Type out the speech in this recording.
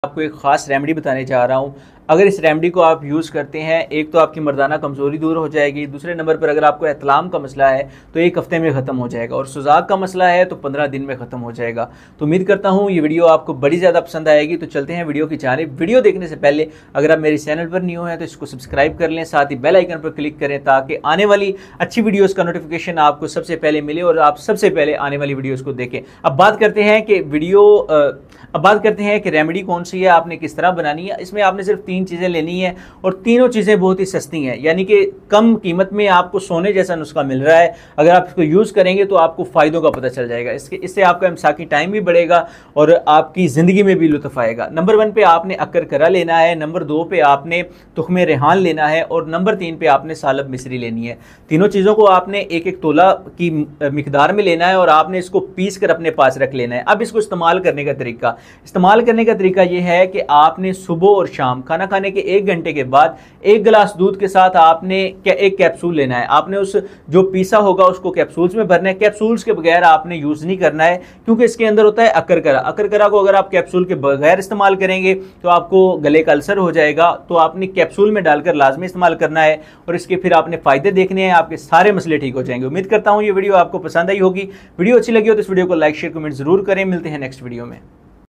आपको एक ख़ास रेमेडी बताने जा रहा हूँ। अगर इस रेमेडी को आप यूज़ करते हैं, एक तो आपकी मर्दाना कमज़ोरी दूर हो जाएगी, दूसरे नंबर पर अगर आपको एहतलाम का मसला है तो एक हफ्ते में ख़त्म हो जाएगा, और सुजाक का मसला है तो 15 दिन में ख़त्म हो जाएगा। तो उम्मीद करता हूँ ये वीडियो आपको बड़ी ज़्यादा पसंद आएगी। तो चलते हैं वीडियो की जानिब। वीडियो देखने से पहले अगर आप मेरे चैनल पर न्यू हैं तो इसको सब्सक्राइब कर लें, साथ ही बेल आइकन पर क्लिक करें ताकि आने वाली अच्छी वीडियोज़ का नोटिफिकेशन आपको सबसे पहले मिले और आप सबसे पहले आने वाली वीडियोज़ को देखें। अब बात करते हैं कि रेमेडी कौन सी है, आपने किस तरह बनानी है। इसमें आपने सिर्फ 3 चीज़ें लेनी है और तीनों चीज़ें बहुत ही सस्ती हैं, यानी कि कम कीमत में आपको सोने जैसा नुस्खा मिल रहा है। अगर आप इसको यूज़ करेंगे तो आपको फ़ायदों का पता चल जाएगा। इससे आपका इमसाकी टाइम भी बढ़ेगा और आपकी ज़िंदगी में भी लुत्फ़ आएगा। नंबर 1 पे आपने अक्कर करा लेना है, नंबर 2 पे आपने तुख्मे रेहान लेना है और नंबर 3 पे आपने सालब मिस्री लेनी है। तीनों चीज़ों को आपने एक एक तोला की मिकदार में लेना है और आपने इसको पीस कर अपने पास रख लेना है। अब इसको इस्तेमाल करने का तरीका यह है कि आपने सुबह और शाम खाना खाने के 1 घंटे के बाद 1 गिलास दूध के साथ आपने एक कैप्सूल लेना है। आपने उस जो पीसा होगा उसको कैप्सूल्स में भरना है। कैप्सूल्स के बगैर आपने यूज़ नहीं करना है क्योंकि इसके अंदर होता है अकरकरा। अकरकरा को अगर आप कैप्सूल के बगैर इस्तेमाल करेंगे तो आपको गले का अल्सर हो जाएगा। तो आपने कैप्सूल में डालकर लाजमी इस्तेमाल करना है और इसके फिर आपने फ़ायदे देखने हैं, आपके सारे मसले ठीक हो जाएंगे। उम्मीद करता हूँ ये वीडियो आपको पसंद आई होगी। वीडियो अच्छी लगी हो तो इस वीडियो को लाइक शेयर कमेंट जरूर करें। मिलते हैं नेक्स्ट वीडियो में।